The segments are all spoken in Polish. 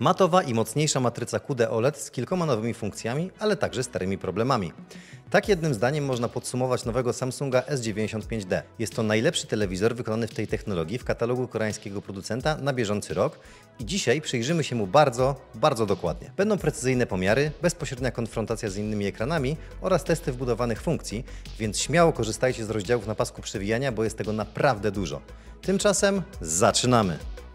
Matowa i mocniejsza matryca QD OLED z kilkoma nowymi funkcjami, ale także starymi problemami. Tak jednym zdaniem można podsumować nowego Samsunga S95D. Jest to najlepszy telewizor wykonany w tej technologii w katalogu koreańskiego producenta na bieżący rok i dzisiaj przyjrzymy się mu bardzo dokładnie. Będą precyzyjne pomiary, bezpośrednia konfrontacja z innymi ekranami oraz testy wbudowanych funkcji, więc śmiało korzystajcie z rozdziałów na pasku przewijania, bo jest tego naprawdę dużo. Tymczasem zaczynamy!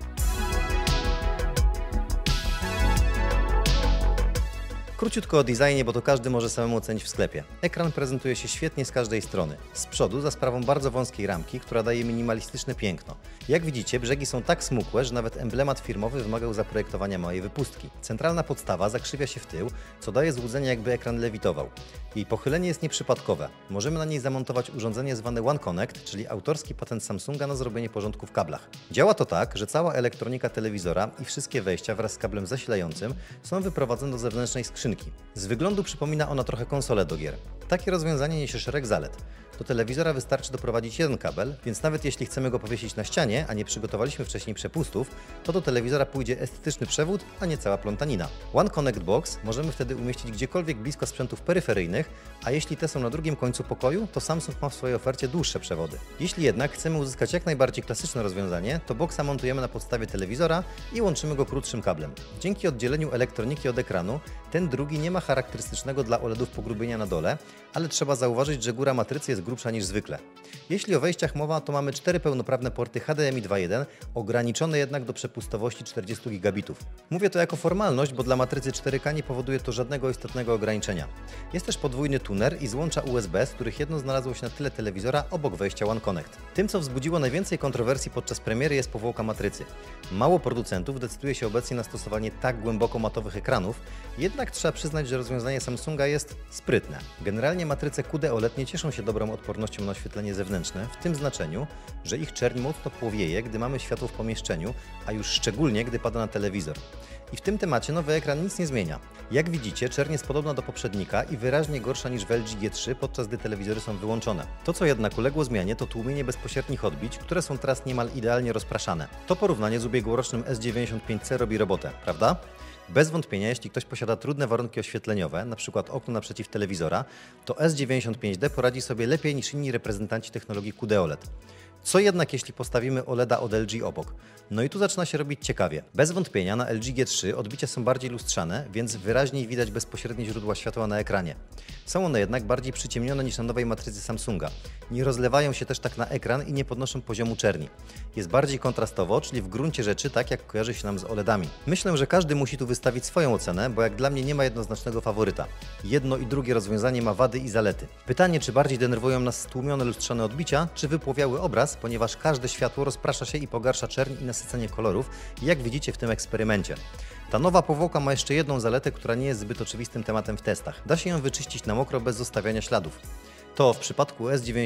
Króciutko o designie, bo to każdy może samemu ocenić w sklepie. Ekran prezentuje się świetnie z każdej strony. Z przodu za sprawą bardzo wąskiej ramki, która daje minimalistyczne piękno. Jak widzicie, brzegi są tak smukłe, że nawet emblemat firmowy wymagał zaprojektowania małej wypustki. Centralna podstawa zakrzywia się w tył, co daje złudzenie, jakby ekran lewitował. Jej pochylenie jest nieprzypadkowe. Możemy na niej zamontować urządzenie zwane One Connect, czyli autorski patent Samsunga na zrobienie porządku w kablach. Działa to tak, że cała elektronika telewizora i wszystkie wejścia wraz z kablem zasilającym są wyprowadzone do zewnętrznej skrzynki. Z wyglądu przypomina ona trochę konsolę do gier. Takie rozwiązanie niesie szereg zalet. Do telewizora wystarczy doprowadzić jeden kabel, więc nawet jeśli chcemy go powiesić na ścianie, a nie przygotowaliśmy wcześniej przepustów, to do telewizora pójdzie estetyczny przewód, a nie cała plątanina. One Connect Box możemy wtedy umieścić gdziekolwiek blisko sprzętów peryferyjnych, a jeśli te są na drugim końcu pokoju, to Samsung ma w swojej ofercie dłuższe przewody. Jeśli jednak chcemy uzyskać jak najbardziej klasyczne rozwiązanie, to boxa montujemy na podstawie telewizora i łączymy go krótszym kablem. Dzięki oddzieleniu elektroniki od ekranu, ten drugi nie ma charakterystycznego dla OLEDów pogrubienia na dole, ale trzeba zauważyć, że góra matrycy jest grubsza niż zwykle. Jeśli o wejściach mowa, to mamy 4 pełnoprawne porty HDMI 2.1, ograniczone jednak do przepustowości 40 gigabitów. Mówię to jako formalność, bo dla matrycy 4K nie powoduje to żadnego istotnego ograniczenia. Jest też podwójny tuner i złącza USB, z których jedno znalazło się na tyle telewizora obok wejścia One Connect. Tym, co wzbudziło najwięcej kontrowersji podczas premiery, jest powłoka matrycy. Mało producentów decyduje się obecnie na stosowanie tak głęboko matowych ekranów, jednak trzeba przyznać, że rozwiązanie Samsunga jest sprytne. Generalnie matryce QD OLED nie cieszą się dobrą odpornością na oświetlenie zewnętrzne, w tym znaczeniu, że ich czerń mocno płowieje, gdy mamy światło w pomieszczeniu, a już szczególnie, gdy pada na telewizor. I w tym temacie nowy ekran nic nie zmienia. Jak widzicie, czerń jest podobna do poprzednika i wyraźnie gorsza niż w LG G3, podczas gdy telewizory są wyłączone. To, co jednak uległo zmianie, to tłumienie bezpośrednich odbić, które są teraz niemal idealnie rozpraszane. To porównanie z ubiegłorocznym S95C robi robotę, prawda? Bez wątpienia, jeśli ktoś posiada trudne warunki oświetleniowe, np. okno naprzeciw telewizora, to S95D poradzi sobie lepiej niż inni reprezentanci technologii QD OLED. Co jednak jeśli postawimy OLEDa od LG obok? No i tu zaczyna się robić ciekawie. Bez wątpienia na LG G3 odbicia są bardziej lustrzane, więc wyraźniej widać bezpośrednie źródła światła na ekranie. Są one jednak bardziej przyciemnione niż na nowej matrycy Samsunga. Nie rozlewają się też tak na ekran i nie podnoszą poziomu czerni. Jest bardziej kontrastowo, czyli w gruncie rzeczy tak jak kojarzy się nam z OLEDami. Myślę, że każdy musi tu wystawić swoją ocenę, bo jak dla mnie nie ma jednoznacznego faworyta. Jedno i drugie rozwiązanie ma wady i zalety. Pytanie, czy bardziej denerwują nas stłumione lustrzane odbicia, czy wypłowiały obraz, ponieważ każde światło rozprasza się i pogarsza czerń i nasycenie kolorów, jak widzicie w tym eksperymencie. Ta nowa powłoka ma jeszcze jedną zaletę, która nie jest zbyt oczywistym tematem w testach. Da się ją wyczyścić na mokro bez zostawiania śladów. To w przypadku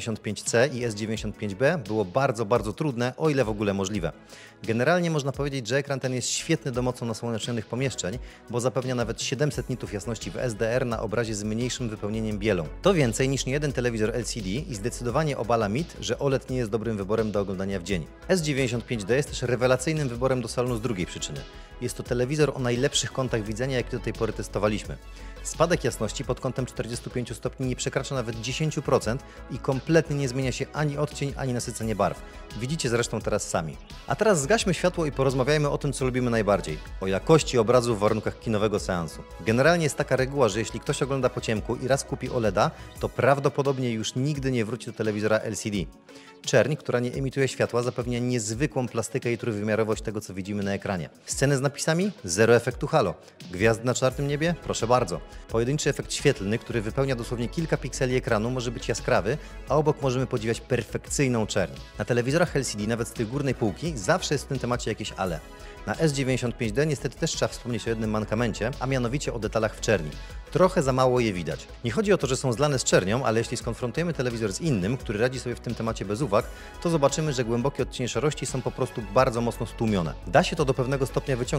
S95C i S95B było bardzo trudne, o ile w ogóle możliwe. Generalnie można powiedzieć, że ekran ten jest świetny do mocno nasłonecznionych pomieszczeń, bo zapewnia nawet 700 nitów jasności w SDR na obrazie z mniejszym wypełnieniem bielą. To więcej niż niejeden telewizor LCD i zdecydowanie obala mit, że OLED nie jest dobrym wyborem do oglądania w dzień. S95D jest też rewelacyjnym wyborem do salonu z drugiej przyczyny. Jest to telewizor o najlepszych kątach widzenia, jakie do tej pory testowaliśmy. Spadek jasności pod kątem 45 stopni nie przekracza nawet 10% i kompletnie nie zmienia się ani odcień, ani nasycenie barw. Widzicie zresztą teraz sami. A teraz zgaśmy światło i porozmawiajmy o tym, co lubimy najbardziej. O jakości obrazu w warunkach kinowego seansu. Generalnie jest taka reguła, że jeśli ktoś ogląda po ciemku i raz kupi OLEDa, to prawdopodobnie już nigdy nie wróci do telewizora LCD. Czerń, która nie emituje światła, zapewnia niezwykłą plastykę i trójwymiarowość tego, co widzimy na ekranie. Sceny z napisami? Zero efektu halo. Gwiazdy na czarnym niebie? Proszę bardzo. Pojedynczy efekt świetlny, który wypełnia dosłownie kilka pikseli ekranu, może być jaskrawy, a obok możemy podziwiać perfekcyjną czerń. Na telewizorach LCD, nawet z tej górnej półki, zawsze jest w tym temacie jakieś ale. Na S95D niestety też trzeba wspomnieć o jednym mankamencie, a mianowicie o detalach w czerni. Trochę za mało je widać. Nie chodzi o to, że są zlane z czernią, ale jeśli skonfrontujemy telewizor z innym, który radzi sobie w tym temacie bez uwag, to zobaczymy, że głębokie odcienie szarości są po prostu bardzo mocno stłumione. Da się to do pewnego stopnia wyciągnąć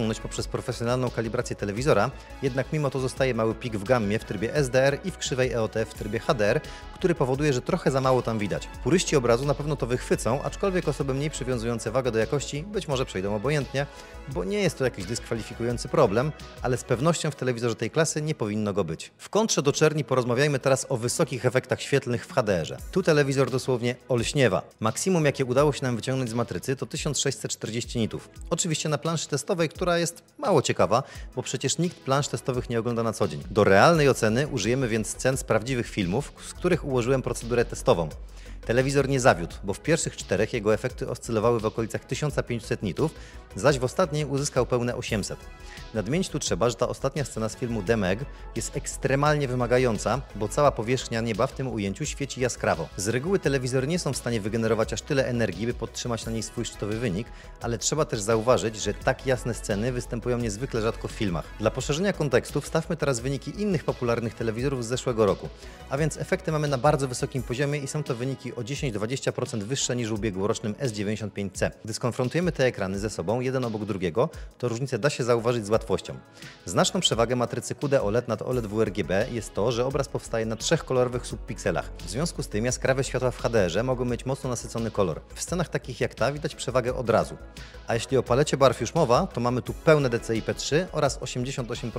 osiągnąć poprzez profesjonalną kalibrację telewizora, jednak mimo to zostaje mały pik w gammie w trybie SDR i w krzywej EOT w trybie HDR, który powoduje, że trochę za mało tam widać. Puryści obrazu na pewno to wychwycą, aczkolwiek osoby mniej przywiązujące wagę do jakości być może przejdą obojętnie, bo nie jest to jakiś dyskwalifikujący problem, ale z pewnością w telewizorze tej klasy nie powinno go być. W kontrze do czerni porozmawiajmy teraz o wysokich efektach świetlnych w HDR-ze. Tu telewizor dosłownie olśniewa. Maksimum, jakie udało się nam wyciągnąć z matrycy, to 1640 nitów. Oczywiście na planszy testowej, która jest mało ciekawa, bo przecież nikt plansz testowych nie ogląda na co dzień. Do realnej oceny użyjemy więc scen z prawdziwych filmów, z których ułożyłem procedurę testową. Telewizor nie zawiódł, bo w pierwszych 4 jego efekty oscylowały w okolicach 1500 nitów, zaś w ostatniej uzyskał pełne 800. Nadmienić tu trzeba, że ta ostatnia scena z filmu The Meg jest ekstremalnie wymagająca, bo cała powierzchnia nieba w tym ujęciu świeci jaskrawo. Z reguły telewizory nie są w stanie wygenerować aż tyle energii, by podtrzymać na niej swój szczytowy wynik, ale trzeba też zauważyć, że tak jasne sceny występują niezwykle rzadko w filmach. Dla poszerzenia kontekstu wstawmy teraz wyniki innych popularnych telewizorów z zeszłego roku. A więc efekty mamy na bardzo wysokim poziomie i są to wyniki o 10-20% wyższe niż w ubiegłorocznym S95C. Gdy skonfrontujemy te ekrany ze sobą, jeden obok drugiego, to różnicę da się zauważyć z łatwością. Znaczną przewagę matrycy QD OLED nad OLED WRGB jest to, że obraz powstaje na 3 kolorowych subpikselach. W związku z tym jaskrawe światła w HDR-ze mogą mieć mocno nasycony kolor. W scenach takich jak ta widać przewagę od razu. A jeśli o palecie barw już mowa, to mamy tu pełne DCI-P3 oraz 88%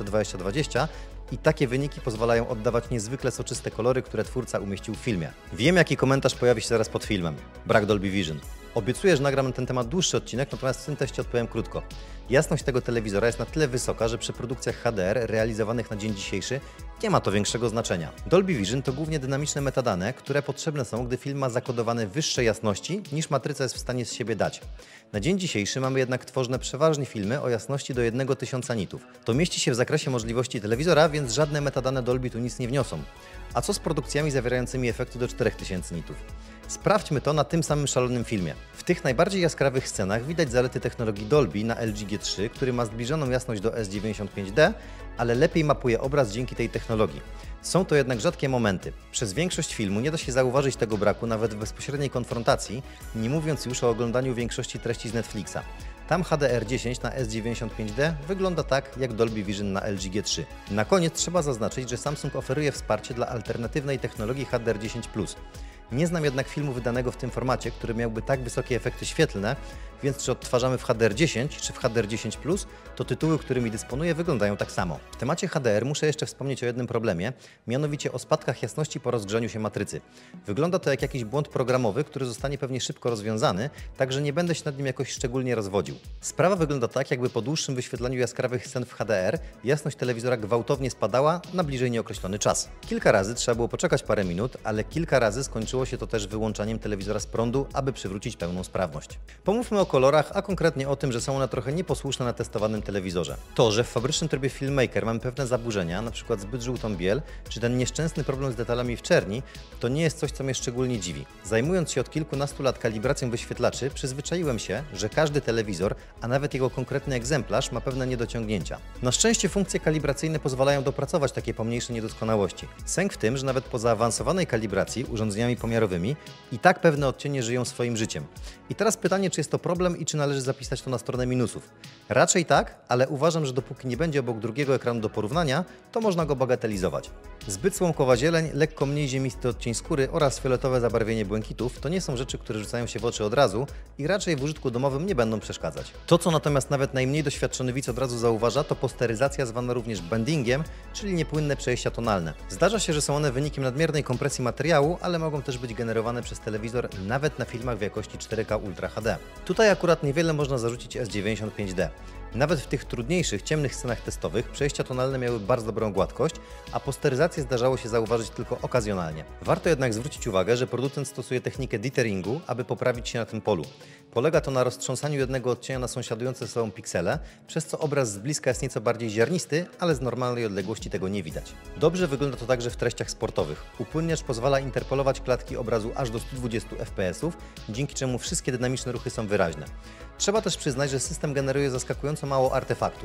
BT2020 i takie wyniki pozwalają oddawać niezwykle soczyste kolory, które twórca umieścił w filmie. Wiem, jaki komentarz pojawi się zaraz pod filmem. Brak Dolby Vision. Obiecuję, że nagram na ten temat dłuższy odcinek, natomiast w tym teście odpowiem krótko. Jasność tego telewizora jest na tyle wysoka, że przy produkcjach HDR realizowanych na dzień dzisiejszy nie ma to większego znaczenia. Dolby Vision to głównie dynamiczne metadane, które potrzebne są, gdy film ma zakodowane wyższe jasności niż matryca jest w stanie z siebie dać. Na dzień dzisiejszy mamy jednak tworzone przeważnie filmy o jasności do 1000 nitów. To mieści się w zakresie możliwości telewizora, więc żadne metadane Dolby tu nic nie wniosą. A co z produkcjami zawierającymi efekty do 4000 nitów? Sprawdźmy to na tym samym szalonym filmie. W tych najbardziej jaskrawych scenach widać zalety technologii Dolby na LG G3, który ma zbliżoną jasność do S95D, ale lepiej mapuje obraz dzięki tej technologii. Są to jednak rzadkie momenty. Przez większość filmu nie da się zauważyć tego braku nawet w bezpośredniej konfrontacji, nie mówiąc już o oglądaniu większości treści z Netflixa. Tam HDR10 na S95D wygląda tak jak Dolby Vision na LG G3. Na koniec trzeba zaznaczyć, że Samsung oferuje wsparcie dla alternatywnej technologii HDR10+. Nie znam jednak filmu wydanego w tym formacie, który miałby tak wysokie efekty świetlne, więc czy odtwarzamy w HDR10 czy w HDR10+, to tytuły, którymi dysponuję, wyglądają tak samo. W temacie HDR muszę jeszcze wspomnieć o jednym problemie, mianowicie o spadkach jasności po rozgrzaniu się matrycy. Wygląda to jak jakiś błąd programowy, który zostanie pewnie szybko rozwiązany, także nie będę się nad nim jakoś szczególnie rozwodził. Sprawa wygląda tak, jakby po dłuższym wyświetlaniu jaskrawych scen w HDR jasność telewizora gwałtownie spadała na bliżej nieokreślony czas. Kilka razy trzeba było poczekać parę minut, ale kilka razy skończyło się to też wyłączaniem telewizora z prądu, aby przywrócić pełną sprawność. Pomówmy o kolorach, a konkretnie o tym, że są one trochę nieposłuszne na testowanym telewizorze. To, że w fabrycznym trybie Filmmaker mamy pewne zaburzenia, np. zbyt żółtą biel, czy ten nieszczęsny problem z detalami w czerni, to nie jest coś, co mnie szczególnie dziwi. Zajmując się od kilkunastu lat kalibracją wyświetlaczy, przyzwyczaiłem się, że każdy telewizor, a nawet jego konkretny egzemplarz ma pewne niedociągnięcia. Na szczęście funkcje kalibracyjne pozwalają dopracować takie pomniejsze niedoskonałości. Sęk w tym, że nawet po zaawansowanej kalibracji urządzeniami pomiarowymi i tak pewne odcienie żyją swoim życiem. I teraz pytanie, czy jest to problem i czy należy zapisać to na stronę minusów. Raczej tak, ale uważam, że dopóki nie będzie obok drugiego ekranu do porównania, to można go bagatelizować. Zbyt słomkowa zieleń, lekko mniej ziemisty odcień skóry oraz fioletowe zabarwienie błękitów to nie są rzeczy, które rzucają się w oczy od razu i raczej w użytku domowym nie będą przeszkadzać. To, co natomiast nawet najmniej doświadczony widz od razu zauważa, to posteryzacja zwana również bendingiem, czyli niepłynne przejścia tonalne. Zdarza się, że są one wynikiem nadmiernej kompresji materiału, ale mogą też być generowane przez telewizor nawet na filmach w jakości 4K Ultra HD. Tutaj akurat niewiele można zarzucić S95D. Nawet w tych trudniejszych, ciemnych scenach testowych przejścia tonalne miały bardzo dobrą gładkość, a posteryzację zdarzało się zauważyć tylko okazjonalnie. Warto jednak zwrócić uwagę, że producent stosuje technikę ditheringu, aby poprawić się na tym polu. Polega to na roztrząsaniu jednego odcienia na sąsiadujące ze sobą piksele, przez co obraz z bliska jest nieco bardziej ziarnisty, ale z normalnej odległości tego nie widać. Dobrze wygląda to także w treściach sportowych. Upłynniacz pozwala interpolować klatki obrazu aż do 120 fps, dzięki czemu wszystkie dynamiczne ruchy są wyraźne. Trzeba też przyznać, że system generuje zaskakująco mało artefaktów.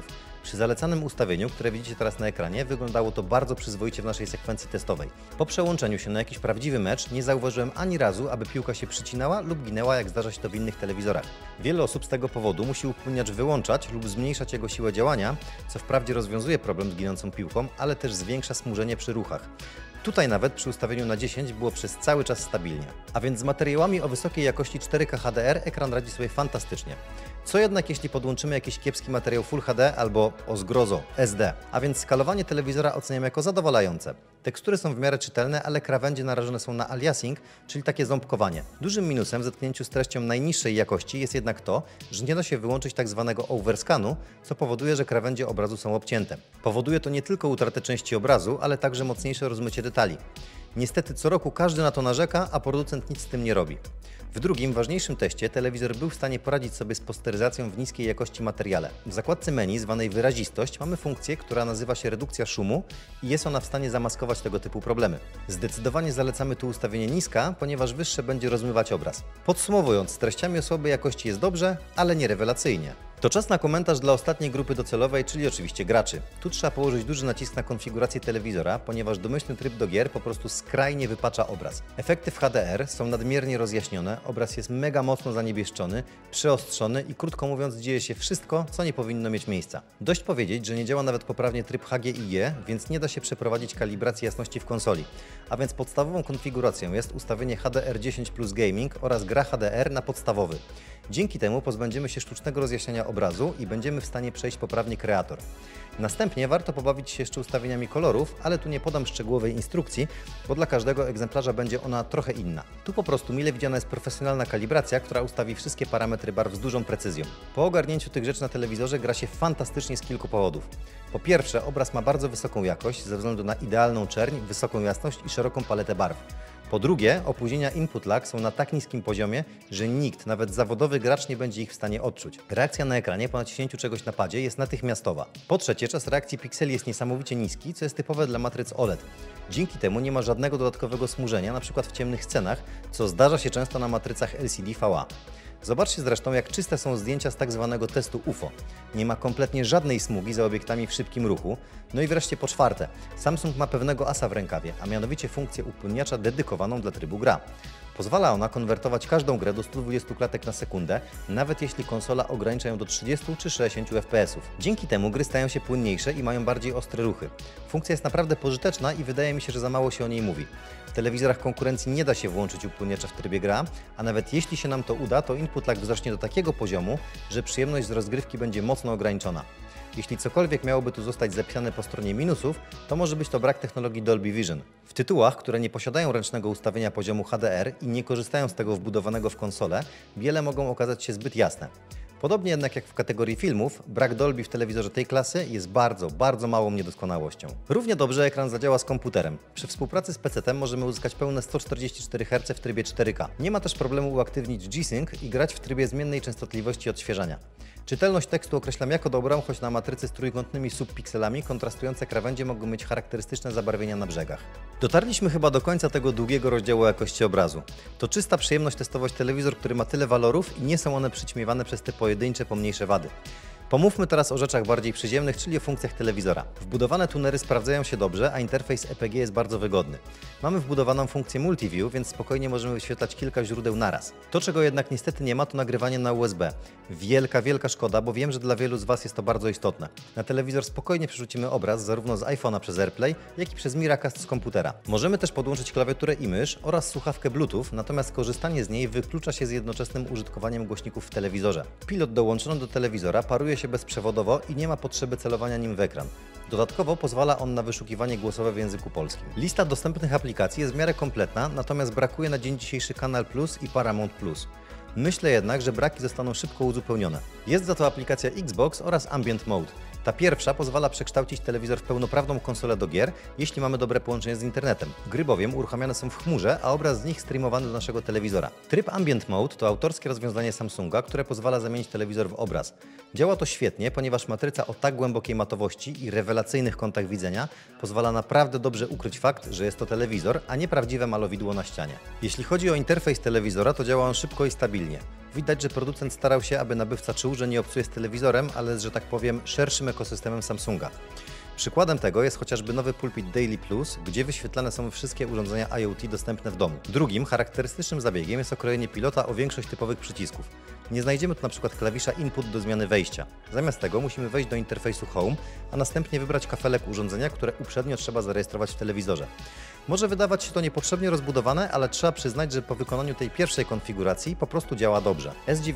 Przy zalecanym ustawieniu, które widzicie teraz na ekranie, wyglądało to bardzo przyzwoicie w naszej sekwencji testowej. Po przełączeniu się na jakiś prawdziwy mecz nie zauważyłem ani razu, aby piłka się przycinała lub ginęła, jak zdarza się to w innych telewizorach. Wiele osób z tego powodu musi upłynniacz wyłączać lub zmniejszać jego siłę działania, co wprawdzie rozwiązuje problem z ginącą piłką, ale też zwiększa smużenie przy ruchach. Tutaj nawet przy ustawieniu na 10 było przez cały czas stabilnie. A więc z materiałami o wysokiej jakości 4K HDR ekran radzi sobie fantastycznie. Co jednak jeśli podłączymy jakiś kiepski materiał Full HD albo, o zgrozo, SD? A więc skalowanie telewizora oceniam jako zadowalające. Tekstury są w miarę czytelne, ale krawędzie narażone są na aliasing, czyli takie ząbkowanie. Dużym minusem w zetknięciu z treścią najniższej jakości jest jednak to, że nie da się wyłączyć tak zwanego overscanu, co powoduje, że krawędzie obrazu są obcięte. Powoduje to nie tylko utratę części obrazu, ale także mocniejsze rozmycie detali. Niestety co roku każdy na to narzeka, a producent nic z tym nie robi. W drugim, ważniejszym teście telewizor był w stanie poradzić sobie z posteryzacją w niskiej jakości materiale. W zakładce menu zwanej wyrazistość mamy funkcję, która nazywa się redukcja szumu i jest ona w stanie zamaskować tego typu problemy. Zdecydowanie zalecamy tu ustawienie niska, ponieważ wyższe będzie rozmywać obraz. Podsumowując, z treściami o słabej jakości jest dobrze, ale nie rewelacyjnie. To czas na komentarz dla ostatniej grupy docelowej, czyli oczywiście graczy. Tu trzeba położyć duży nacisk na konfigurację telewizora, ponieważ domyślny tryb do gier po prostu skrajnie wypacza obraz. Efekty w HDR są nadmiernie rozjaśnione, obraz jest mega mocno zaniebieszczony, przyostrzony i krótko mówiąc dzieje się wszystko, co nie powinno mieć miejsca. Dość powiedzieć, że nie działa nawet poprawnie tryb HGIG, więc nie da się przeprowadzić kalibracji jasności w konsoli. A więc podstawową konfiguracją jest ustawienie HDR10 Plus Gaming oraz gra HDR na podstawowy. Dzięki temu pozbędziemy się sztucznego rozjaśnienia obrazu i będziemy w stanie przejść poprawnie kreator. Następnie warto pobawić się jeszcze ustawieniami kolorów, ale tu nie podam szczegółowej instrukcji, bo dla każdego egzemplarza będzie ona trochę inna. Tu po prostu mile widziana jest profesjonalna kalibracja, która ustawi wszystkie parametry barw z dużą precyzją. Po ogarnięciu tych rzeczy na telewizorze gra się fantastycznie z kilku powodów. Po pierwsze, obraz ma bardzo wysoką jakość ze względu na idealną czerń, wysoką jasność i szeroką paletę barw. Po drugie, opóźnienia input lag są na tak niskim poziomie, że nikt, nawet zawodowy gracz nie będzie ich w stanie odczuć. Reakcja na ekranie po naciśnięciu czegoś na padzie jest natychmiastowa. Po trzecie, czas reakcji pikseli jest niesamowicie niski, co jest typowe dla matryc OLED. Dzięki temu nie ma żadnego dodatkowego smużenia, np. w ciemnych scenach, co zdarza się często na matrycach LCD VA. Zobaczcie zresztą, jak czyste są zdjęcia z tak zwanego testu UFO. Nie ma kompletnie żadnej smugi za obiektami w szybkim ruchu. No i wreszcie po czwarte, Samsung ma pewnego asa w rękawie, a mianowicie funkcję upłynniacza dedykowaną dla trybu gra. Pozwala ona konwertować każdą grę do 120 klatek na sekundę, nawet jeśli konsola ogranicza ją do 30 czy 60 fps. Dzięki temu gry stają się płynniejsze i mają bardziej ostre ruchy. Funkcja jest naprawdę pożyteczna i wydaje mi się, że za mało się o niej mówi. W telewizorach konkurencji nie da się włączyć upłynniacza w trybie gra, a nawet jeśli się nam to uda, to input lag wzrośnie do takiego poziomu, że przyjemność z rozgrywki będzie mocno ograniczona. Jeśli cokolwiek miałoby tu zostać zapisane po stronie minusów, to może być to brak technologii Dolby Vision. W tytułach, które nie posiadają ręcznego ustawienia poziomu HDR i nie korzystają z tego wbudowanego w konsolę, wiele mogą okazać się zbyt jasne. Podobnie jednak jak w kategorii filmów, brak Dolby w telewizorze tej klasy jest bardzo małą niedoskonałością. Równie dobrze ekran zadziała z komputerem. Przy współpracy z PC-tem możemy uzyskać pełne 144 Hz w trybie 4K. Nie ma też problemu uaktywnić G-Sync i grać w trybie zmiennej częstotliwości odświeżania. Czytelność tekstu określam jako dobrą, choć na matrycy z trójkątnymi subpikselami kontrastujące krawędzie mogą mieć charakterystyczne zabarwienia na brzegach. Dotarliśmy chyba do końca tego długiego rozdziału jakości obrazu. To czysta przyjemność testować telewizor, który ma tyle walorów i nie są one przyćmiewane przez te pojedyncze, pomniejsze wady. Pomówmy teraz o rzeczach bardziej przyziemnych, czyli o funkcjach telewizora. Wbudowane tunery sprawdzają się dobrze, a interfejs EPG jest bardzo wygodny. Mamy wbudowaną funkcję Multiview, więc spokojnie możemy wyświetlać kilka źródeł naraz. To, czego jednak niestety nie ma, to nagrywanie na USB. Wielka szkoda, bo wiem, że dla wielu z Was jest to bardzo istotne. Na telewizor spokojnie przerzucimy obraz zarówno z iPhone'a przez AirPlay, jak i przez Miracast z komputera. Możemy też podłączyć klawiaturę i mysz oraz słuchawkę Bluetooth, natomiast korzystanie z niej wyklucza się z jednoczesnym użytkowaniem głośników w telewizorze. Pilot dołączony do telewizora paruje się bezprzewodowo i nie ma potrzeby celowania nim w ekran. Dodatkowo pozwala on na wyszukiwanie głosowe w języku polskim. Lista dostępnych aplikacji jest w miarę kompletna, natomiast brakuje na dzień dzisiejszy Kanal Plus i Paramount Plus. Myślę jednak, że braki zostaną szybko uzupełnione. Jest za to aplikacja Xbox oraz Ambient Mode. Ta pierwsza pozwala przekształcić telewizor w pełnoprawną konsolę do gier, jeśli mamy dobre połączenie z internetem. Gry bowiem uruchamiane są w chmurze, a obraz z nich streamowany do naszego telewizora. Tryb Ambient Mode to autorskie rozwiązanie Samsunga, które pozwala zamienić telewizor w obraz. Działa to świetnie, ponieważ matryca o tak głębokiej matowości i rewelacyjnych kątach widzenia pozwala naprawdę dobrze ukryć fakt, że jest to telewizor, a nie prawdziwe malowidło na ścianie. Jeśli chodzi o interfejs telewizora, to działa on szybko i stabilnie. Widać, że producent starał się, aby nabywca czuł, że nie obcuje z telewizorem, ale z, że tak powiem, szerszym ekosystemem Samsunga. Przykładem tego jest chociażby nowy pulpit Daily Plus, gdzie wyświetlane są wszystkie urządzenia IoT dostępne w domu. Drugim charakterystycznym zabiegiem jest okrojenie pilota o większość typowych przycisków. Nie znajdziemy tu np. klawisza Input do zmiany wejścia. Zamiast tego musimy wejść do interfejsu Home, a następnie wybrać kafelek urządzenia, które uprzednio trzeba zarejestrować w telewizorze. Może wydawać się to niepotrzebnie rozbudowane, ale trzeba przyznać, że po wykonaniu tej pierwszej konfiguracji po prostu działa dobrze.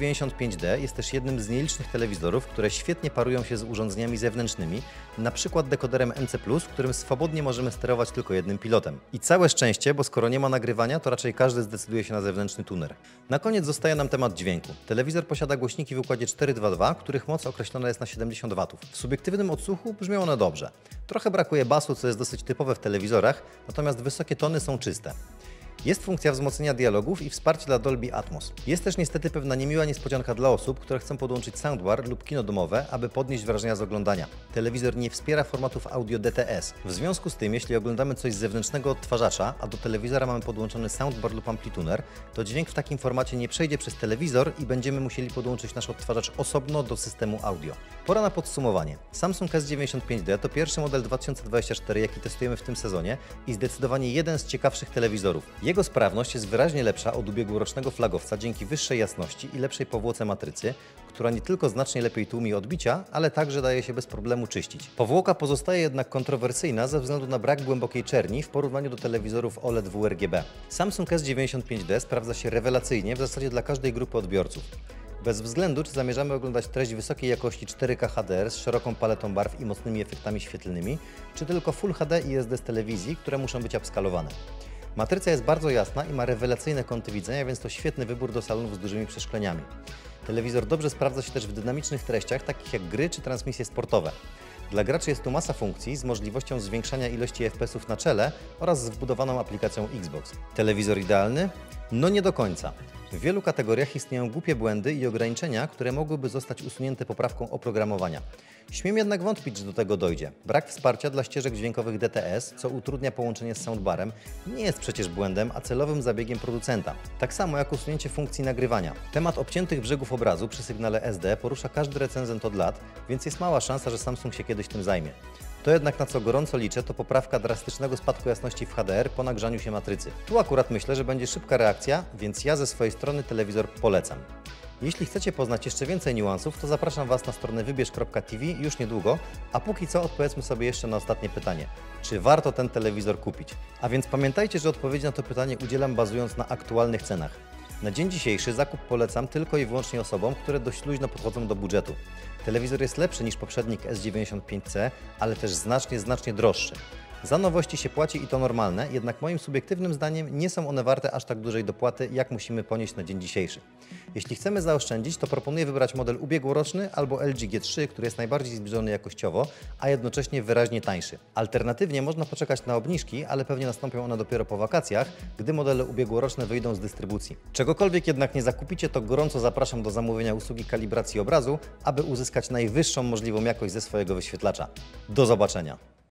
S95D jest też jednym z nielicznych telewizorów, które świetnie parują się z urządzeniami zewnętrznymi, np. dekoderem NC+, którym swobodnie możemy sterować tylko jednym pilotem. I całe szczęście, bo skoro nie ma nagrywania, to raczej każdy zdecyduje się na zewnętrzny tuner. Na koniec zostaje nam temat dźwięku. Telewizor posiada głośniki w układzie 422, których moc określona jest na 70 W. W subiektywnym odsłuchu brzmią one dobrze. Trochę brakuje basu, co jest dosyć typowe w telewizorach, natomiast wysokie tony są czyste. Jest funkcja wzmocnienia dialogów i wsparcie dla Dolby Atmos. Jest też niestety pewna niemiła niespodzianka dla osób, które chcą podłączyć soundbar lub kino domowe, aby podnieść wrażenia z oglądania. Telewizor nie wspiera formatów audio DTS. W związku z tym, jeśli oglądamy coś z zewnętrznego odtwarzacza, a do telewizora mamy podłączony soundbar lub amplituner, to dźwięk w takim formacie nie przejdzie przez telewizor i będziemy musieli podłączyć nasz odtwarzacz osobno do systemu audio. Pora na podsumowanie. Samsung S95D to pierwszy model 2024, jaki testujemy w tym sezonie i zdecydowanie jeden z ciekawszych telewizorów. Jego sprawność jest wyraźnie lepsza od ubiegłorocznego flagowca dzięki wyższej jasności i lepszej powłoce matrycy, która nie tylko znacznie lepiej tłumi odbicia, ale także daje się bez problemu czyścić. Powłoka pozostaje jednak kontrowersyjna ze względu na brak głębokiej czerni w porównaniu do telewizorów OLED wRGB. Samsung S95D sprawdza się rewelacyjnie w zasadzie dla każdej grupy odbiorców. Bez względu, czy zamierzamy oglądać treść wysokiej jakości 4K HDR z szeroką paletą barw i mocnymi efektami świetlnymi, czy tylko Full HD i SD z telewizji, które muszą być upskalowane. Matryca jest bardzo jasna i ma rewelacyjne kąty widzenia, więc to świetny wybór do salonów z dużymi przeszkleniami. Telewizor dobrze sprawdza się też w dynamicznych treściach, takich jak gry czy transmisje sportowe. Dla graczy jest tu masa funkcji z możliwością zwiększania ilości FPS-ów na czele oraz z wbudowaną aplikacją Xbox. Telewizor idealny? No nie do końca. W wielu kategoriach istnieją głupie błędy i ograniczenia, które mogłyby zostać usunięte poprawką oprogramowania. Śmiem jednak wątpić, że do tego dojdzie. Brak wsparcia dla ścieżek dźwiękowych DTS, co utrudnia połączenie z soundbarem, nie jest przecież błędem, a celowym zabiegiem producenta. Tak samo jak usunięcie funkcji nagrywania. Temat obciętych brzegów obrazu przy sygnale SD porusza każdy recenzent od lat, więc jest mała szansa, że Samsung się kiedyś tym zajmie. To jednak, na co gorąco liczę, to poprawka drastycznego spadku jasności w HDR po nagrzaniu się matrycy. Tu akurat myślę, że będzie szybka reakcja, więc ja ze swojej strony telewizor polecam. Jeśli chcecie poznać jeszcze więcej niuansów, to zapraszam Was na stronę wybierz.tv już niedługo, a póki co odpowiedzmy sobie jeszcze na ostatnie pytanie. Czy warto ten telewizor kupić? A więc pamiętajcie, że odpowiedzi na to pytanie udzielam bazując na aktualnych cenach. Na dzień dzisiejszy zakup polecam tylko i wyłącznie osobom, które dość luźno podchodzą do budżetu. Telewizor jest lepszy niż poprzednik S95C, ale też znacznie droższy. Za nowości się płaci i to normalne, jednak moim subiektywnym zdaniem nie są one warte aż tak dużej dopłaty, jak musimy ponieść na dzień dzisiejszy. Jeśli chcemy zaoszczędzić, to proponuję wybrać model ubiegłoroczny albo LG G3, który jest najbardziej zbliżony jakościowo, a jednocześnie wyraźnie tańszy. Alternatywnie można poczekać na obniżki, ale pewnie nastąpią one dopiero po wakacjach, gdy modele ubiegłoroczne wyjdą z dystrybucji. Czegokolwiek jednak nie zakupicie, to gorąco zapraszam do zamówienia usługi kalibracji obrazu, aby uzyskać najwyższą możliwą jakość ze swojego wyświetlacza. Do zobaczenia!